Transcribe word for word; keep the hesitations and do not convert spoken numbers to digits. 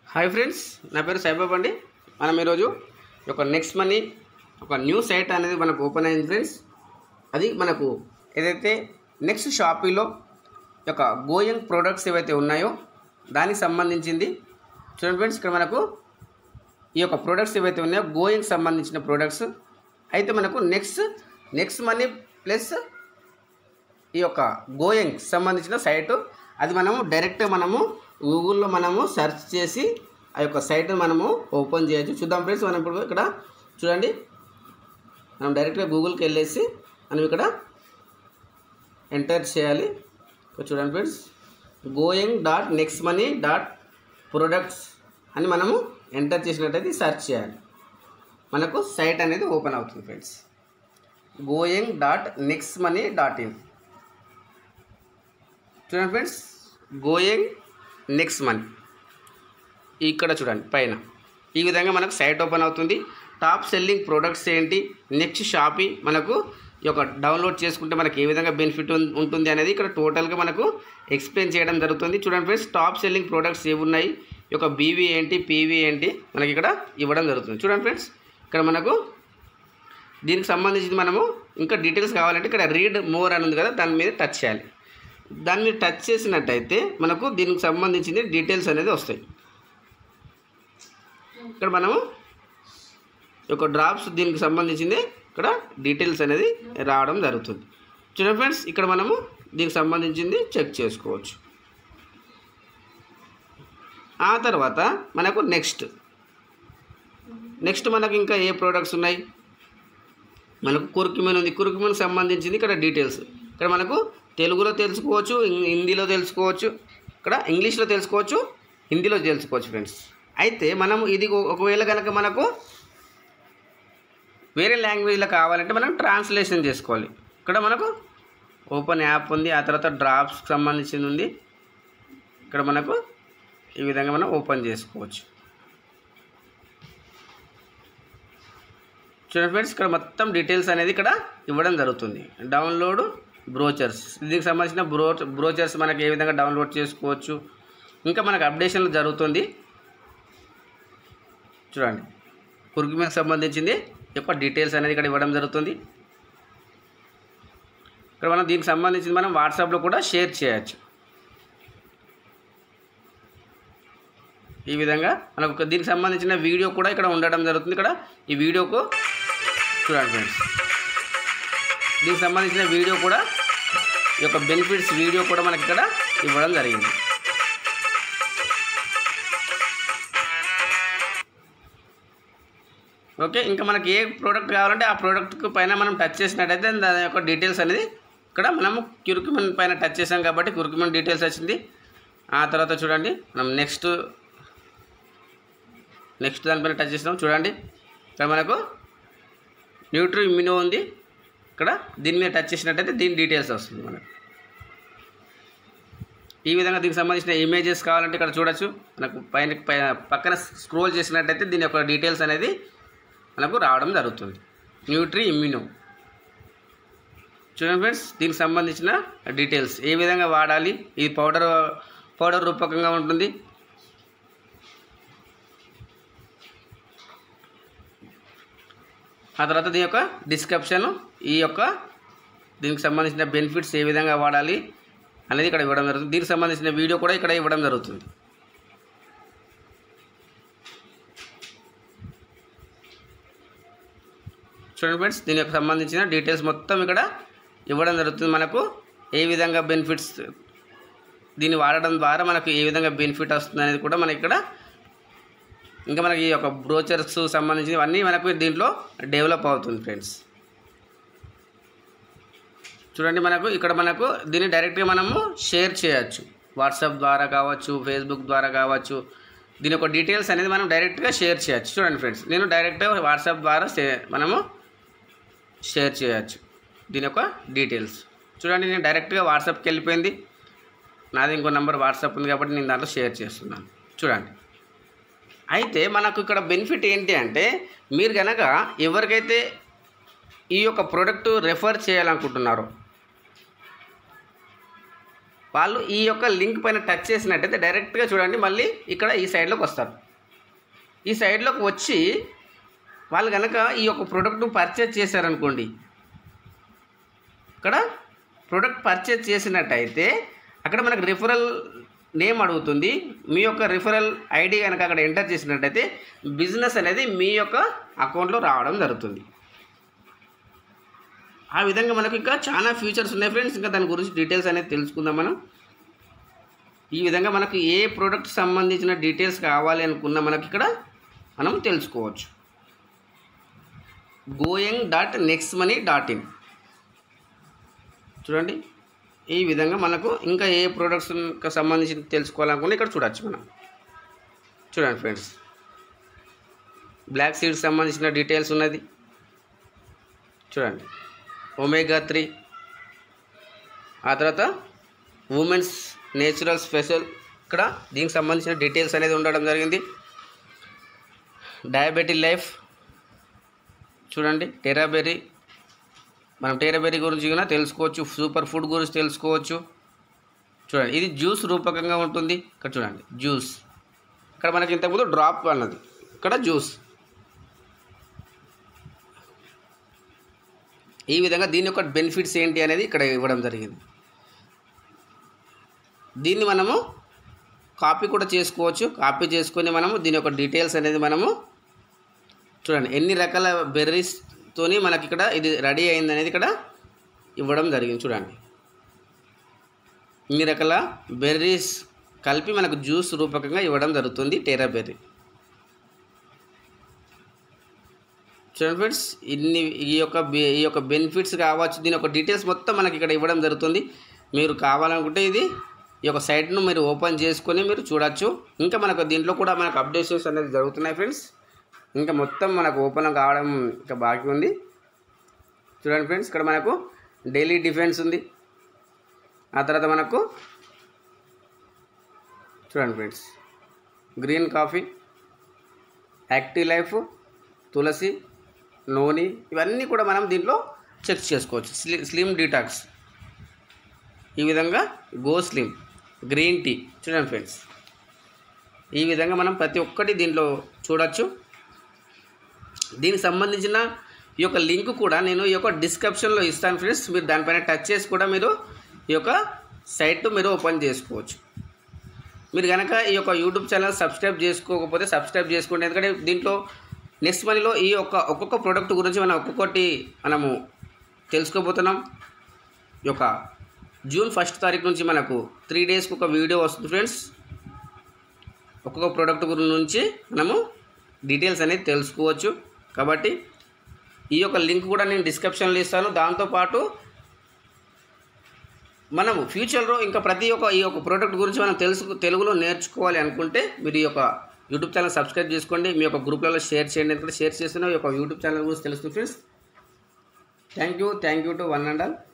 Hi friends, నా పేరు సాయిబాబా అండి. మనం ఈరోజు ఒక నెక్స్ట్ మనీ ఒక న్యూ సైట్ అనేది మనకు ఓపెన్ అయింది ఫ్రెండ్స్. అది మనకు ఏదైతే నెక్స్ట్ షాపింగ్లో ఒక గోయింగ్ ప్రోడక్ట్స్ ఏవైతే ఉన్నాయో దానికి సంబంధించింది. చూడండి ఫ్రెండ్స్, ఇక్కడ మనకు ఈ యొక్క ప్రోడక్ట్స్ ఏవైతే ఉన్నాయో గోయింగ్ సంబంధించిన ప్రోడక్ట్స్ అయితే మనకు నెక్స్ట్ నెక్స్ట్ మనీ ప్లస్ ఈ యొక్క గోయింగ్ సంబంధించిన సైటు అది మనము డైరెక్ట్ మనము గూగుల్లో మనము సెర్చ్ చేసి ఆ యొక్క సైట్ని మనము ఓపెన్ చేయొచ్చు. చూద్దాం ఫ్రెండ్స్, మనం ఇప్పుడు ఇక్కడ చూడండి, మనం డైరెక్ట్గా గూగుల్కి వెళ్ళేసి మనం ఇక్కడ ఎంటర్ చేయాలి. చూడండి friends, going dot next money dot products అని మనము ఎంటర్ చేసినట్టయితే సెర్చ్ చేయాలి. మనకు సైట్ అనేది ఓపెన్ అవుతుంది friends. Going dot next money dot in. చూడండి ఫ్రెండ్స్, గోయింగ్ నెక్స్ట్ మనీ ఇక్కడ చూడండి పైన ఈ విధంగా మనకు సైట్ ఓపెన్ అవుతుంది. టాప్ సెల్లింగ్ ప్రోడక్ట్స్ ఏంటి, నెక్స్ట్ షాపింగ్ మనకు ఈ యొక్క డౌన్లోడ్ చేసుకుంటే మనకు ఏ విధంగా బెనిఫిట్ ఉంటుంది అనేది ఇక్కడ టోటల్గా మనకు ఎక్స్ప్లెయిన్ చేయడం జరుగుతుంది. చూడండి ఫ్రెండ్స్, టాప్ సెల్లింగ్ ప్రోడక్ట్స్ ఏవి ఉన్నాయి, ఈ యొక్క బీవీ ఏంటి, పీవీ ఏంటి మనకి ఇక్కడ ఇవ్వడం జరుగుతుంది. చూడండి ఫ్రెండ్స్, ఇక్కడ మనకు దీనికి సంబంధించి మనము ఇంకా డీటెయిల్స్ కావాలంటే ఇక్కడ రీడ్ మోర్ అని ఉంది కదా, దాని మీద టచ్ చేయాలి. దాన్ని మీద టచ్ చేసినట్టయితే మనకు దీనికి సంబంధించిన డీటెయిల్స్ అనేది వస్తాయి. ఇక్కడ మనము ఒక డ్రాప్స్ దీనికి సంబంధించింది ఇక్కడ డీటెయిల్స్ అనేది రావడం జరుగుతుంది. చూడండి ఫ్రెండ్స్, ఇక్కడ మనము దీనికి సంబంధించింది చెక్ చేసుకోవచ్చు. ఆ తర్వాత మనకు నెక్స్ట్ నెక్స్ట్ మనకు ఇంకా ఏ ప్రోడక్ట్స్ ఉన్నాయి, మనకు కుర్కుమెన్ ఉంది. కుర్కుమెన్కి సంబంధించింది ఇక్కడ డీటెయిల్స్ ఇక్కడ మనకు తెలుగులో తెలుసుకోవచ్చు, హిందీలో తెలుసుకోవచ్చు, ఇక్కడ ఇంగ్లీష్లో తెలుసుకోవచ్చు, హిందీలో తెలుసుకోవచ్చు ఫ్రెండ్స్. అయితే మనం ఇది ఒకవేళ కనుక మనకు వేరే లాంగ్వేజ్లో కావాలంటే మనం ట్రాన్స్లేషన్ చేసుకోవాలి. ఇక్కడ మనకు ఓపెన్ యాప్ ఉంది, ఆ తర్వాత డ్రాప్స్కి సంబంధించింది ఉంది. ఇక్కడ మనకు ఈ విధంగా మనం ఓపెన్ చేసుకోవచ్చు. చూడండి ఫ్రెండ్స్, ఇక్కడ మొత్తం డీటెయిల్స్ అనేది ఇక్కడ ఇవ్వడం జరుగుతుంది. డౌన్లోడ్ బ్రోచర్స్, దీనికి సంబంధించిన బ్రో బ్రోచర్స్ మనకి ఏ విధంగా డౌన్లోడ్ చేసుకోవచ్చు, ఇంకా మనకు అప్డేషన్లు జరుగుతుంది. చూడండి, కుర్కుమెన్కి సంబంధించింది యొక్క డీటెయిల్స్ అనేది ఇక్కడ ఇవ్వడం జరుగుతుంది. ఇక్కడ మనం దీనికి సంబంధించింది మనం వాట్సాప్లో కూడా షేర్ చేయొచ్చు. ఈ విధంగా మనకు దీనికి సంబంధించిన వీడియో కూడా ఇక్కడ ఉండడం జరుగుతుంది. ఇక్కడ ఈ వీడియోకు చూడండి ఫ్రెండ్స్, దీనికి సంబంధించిన వీడియో కూడా ఈ యొక్క బెనిఫిట్స్ వీడియో కూడా మనకి ఇక్కడ ఇవ్వడం జరిగింది. ఓకే, ఇంకా మనకి ఏ ప్రోడక్ట్ కావాలంటే ఆ ప్రోడక్ట్కి పైన మనం టచ్ చేసినట్టయితే దాని యొక్క డీటెయిల్స్ అనేది ఇక్కడ మనము కుర్కుమెన్ పైన టచ్ చేసాం కాబట్టి కుర్కుమెన్ డీటెయిల్స్ వచ్చింది. ఆ తర్వాత చూడండి, మనం నెక్స్ట్ నెక్స్ట్ దానిపైన టచ్ చేసినాం. చూడండి, ఇక్కడ మనకు న్యూట్రీ ఇమ్యూనో ఉంది. ఇక్కడ దీని మీద టచ్ చేసినట్టయితే దీని డీటెయిల్స్ వస్తుంది మనకు. ఈ విధంగా దీనికి సంబంధించిన ఇమేజెస్ కావాలంటే ఇక్కడ చూడొచ్చు. మనకు పైన పక్కన స్క్రోల్ చేసినట్టయితే దీని యొక్క డీటెయిల్స్ అనేది మనకు రావడం జరుగుతుంది. న్యూట్రీ ఇమ్యూనో చూడండి ఫ్రెండ్స్, దీనికి సంబంధించిన డీటెయిల్స్ ఏ విధంగా వాడాలి, ఇది పౌడర్ పౌడర్ రూపకంగా ఉంటుంది. ఆ తర్వాత దీని యొక్క డిస్క్రిప్షన్, ఈ యొక్క దీనికి సంబంధించిన బెనిఫిట్స్ ఏ విధంగా వాడాలి అనేది ఇక్కడ ఇవ్వడం జరుగుతుంది. దీనికి సంబంధించిన వీడియో కూడా ఇక్కడ ఇవ్వడం జరుగుతుంది. చూడండి ఫ్రెండ్స్, దీని యొక్క సంబంధించిన డీటెయిల్స్ మొత్తం ఇక్కడ ఇవ్వడం జరుగుతుంది. మనకు ఏ విధంగా బెనిఫిట్స్ దీన్ని వాడడం ద్వారా మనకు ఏ విధంగా బెనిఫిట్ వస్తుంది అనేది కూడా మనకి ఇక్కడ ఇంకా మనకి ఈ యొక్క బ్రోచర్స్ సంబంధించినవన్నీ మనకు దీంట్లో డెవలప్ అవుతుంది ఫ్రెండ్స్. చూడండి, మనకు ఇక్కడ మనకు దీన్ని డైరెక్ట్గా మనము షేర్ చేయొచ్చు. వాట్సాప్ ద్వారా కావచ్చు, ఫేస్బుక్ ద్వారా కావచ్చు. దీని యొక్క డీటెయిల్స్ అనేది మనం డైరెక్ట్గా షేర్ చేయొచ్చు. చూడండి ఫ్రెండ్స్, నేను డైరెక్ట్గా వాట్సాప్ ద్వారా మనము షేర్ చేయొచ్చు దీని యొక్క డీటెయిల్స్. చూడండి, నేను డైరెక్ట్గా వాట్సాప్కి వెళ్ళిపోయింది. నాది ఇంకో నెంబర్ వాట్సాప్ ఉంది కాబట్టి నేను దాంట్లో షేర్ చేస్తున్నాను. చూడండి, అయితే మనకు ఇక్కడ బెనిఫిట్ ఏంటి అంటే మీరు కనుక ఎవరికైతే ఈ యొక్క ప్రోడక్ట్ రెఫర్ చేయాలనుకుంటున్నారో వాళ్ళు ఈ యొక్క లింక్ పైన టచ్ చేసినట్టయితే డైరెక్ట్గా చూడండి మళ్ళీ ఇక్కడ ఈ సైడ్లోకి వస్తారు. ఈ సైడ్లోకి వచ్చి వాళ్ళు కనుక ఈ యొక్క ప్రోడక్ట్ను పర్చేజ్ చేశారనుకోండి, ఇక్కడ ప్రోడక్ట్ పర్చేజ్ చేసినట్టయితే అక్కడ మనకు రిఫరల్ నేమ్ అడుగుతుంది. మీ యొక్క రిఫరల్ ఐడి కనుక అక్కడ ఎంటర్ చేసినట్టయితే బిజినెస్ అనేది మీ యొక్క అకౌంట్లో రావడం జరుగుతుంది. ఆ విధంగా మనకు ఇంకా చాలా ఫీచర్స్ ఉన్నాయి ఫ్రెండ్స్. ఇంకా దాని గురించి డీటెయిల్స్ అనేది తెలుసుకుందాం మనం. ఈ విధంగా మనకు ఏ ప్రోడక్ట్ సంబంధించిన డీటెయిల్స్ కావాలి అనుకున్నా మనకి ఇక్కడ మనం తెలుసుకోవచ్చు. Going dot next money dot in చూడండి. ఈ విధంగా మనకు ఇంకా ఏ ప్రోడక్ట్స్ సంబంధించి తెలుసుకోవాలనుకుంటే ఇక్కడ చూడవచ్చు మనం. చూడండి ఫ్రెండ్స్, బ్లాక్ సీడ్స్ సంబంధించిన డీటెయిల్స్ ఉన్నది. చూడండి, ఒమేగా త్రీ, ఆ తర్వాత ఉమెన్స్ నేచురల్ స్పెషల్, ఇక్కడ దీనికి సంబంధించిన డీటెయిల్స్ అనేది ఉండడం జరిగింది. డయాబెటిక్ లైఫ్ చూడండి, టెరాబెర్రీ, మనం టెరాబెర్రీ గురించి కూడా తెలుసుకోవచ్చు, సూపర్ ఫుడ్ గురించి తెలుసుకోవచ్చు. చూడండి, ఇది జ్యూస్ రూపకంగా ఉంటుంది. ఇక్కడ చూడండి జ్యూస్, ఇక్కడ మనకి ఇంతకుముందు డ్రాప్ అన్నది, ఇక్కడ జ్యూస్. ఈ విధంగా దీని యొక్క బెనిఫిట్స్ ఏంటి అనేది ఇక్కడ ఇవ్వడం జరిగింది. దీన్ని మనము కాపీ కూడా చేసుకోవచ్చు. కాపీ చేసుకొని మనము దీని యొక్క డీటెయిల్స్ అనేది మనము చూడండి, ఎన్ని రకాల బెర్రీస్తోని మనకి ఇక్కడ ఇది రెడీ అయింది అనేది ఇక్కడ ఇవ్వడం జరిగింది. చూడండి, ఇన్ని రకాల బెర్రీస్ కలిపి మనకు జ్యూస్ రూపకంగా ఇవ్వడం జరుగుతుంది టెరాబెర్రీ. చూడండి ఫ్రెండ్స్, ఇన్ని ఈ యొక్క ఈ యొక్క బెనిఫిట్స్ కావచ్చు, దీని యొక్క డీటెయిల్స్ మొత్తం మనకి ఇక్కడ ఇవ్వడం జరుగుతుంది. మీరు కావాలనుకుంటే ఇది ఈ యొక్క సైట్ను మీరు ఓపెన్ చేసుకొని మీరు చూడొచ్చు. ఇంకా మనకు దీంట్లో కూడా మనకు అప్డేషన్స్ అనేది జరుగుతున్నాయి ఫ్రెండ్స్. ఇంకా మొత్తం మనకు ఓపెన్ కావడం ఇంకా బాకీ ఉంది. చూడండి ఫ్రెండ్స్, ఇక్కడ మనకు డైలీ డిఫెన్స్ ఉంది. ఆ తర్వాత మనకు చూడండి friends, green coffee, active life, Tulsi, noni, ఇవన్నీ కూడా మనం దీంట్లో చెక్ చేసుకోవచ్చు. స్లి స్లిమ్ డీటాక్స్, ఈ విధంగా గో స్లిమ్, గ్రీన్ టీ. చూడండి ఫ్రెండ్స్, ఈ విధంగా మనం ప్రతి ఒక్కటి దీంట్లో చూడొచ్చు. దీనికి సంబంధించిన ఈ యొక్క లింక్ కూడా నేను ఈ యొక్క డిస్క్రిప్షన్లో ఇస్తాను ఫ్రెండ్స్. మీరు దానిపైన టచ్ చేసి కూడా మీరు ఈ యొక్క సైట్ మీరు ఓపెన్ చేసుకోవచ్చు. మీరు కనుక ఈ యొక్క యూట్యూబ్ ఛానల్ సబ్స్క్రైబ్ చేసుకోకపోతే సబ్స్క్రైబ్ చేసుకోండి. ఎందుకంటే దీంట్లో నెక్స్ట్ మనీలో ఈ యొక్క ఒక్కొక్క ప్రోడక్ట్ గురించి మనం ఒక్కొక్కటి మనము తెలుసుకోబోతున్నాం. ఈ యొక్క జూన్ ఫస్ట్ తారీఖు నుంచి మనకు త్రీ డేస్కి ఒక వీడియో వస్తుంది ఫ్రెండ్స్. ఒక్కొక్క ప్రోడక్ట్ గురించి మనము డీటెయిల్స్ అనేది తెలుసుకోవచ్చు. కాబట్టి ఈ యొక్క లింక్ కూడా నేను డిస్క్రిప్షన్లో ఇస్తాను. దాంతోపాటు మనము ఫ్యూచర్లో ఇంకా ప్రతి ఒక్క ఈ యొక్క ప్రోడక్ట్ గురించి మనం తెలుసు తెలుగులో నేర్చుకోవాలి అనుకుంటే మీరు ఈ యొక్క యూట్యూబ్ ఛానల్ సబ్స్క్రైబ్ చేసుకోండి. మీ యొక్క గ్రూప్లలో షేర్ చేయండి. ఎందుకంటే షేర్ చేస్తున్న ఈ యొక్క యూట్యూబ్ ఛానల్ గురించి తెలుస్తుంది friends. Thank you thank you to one and all.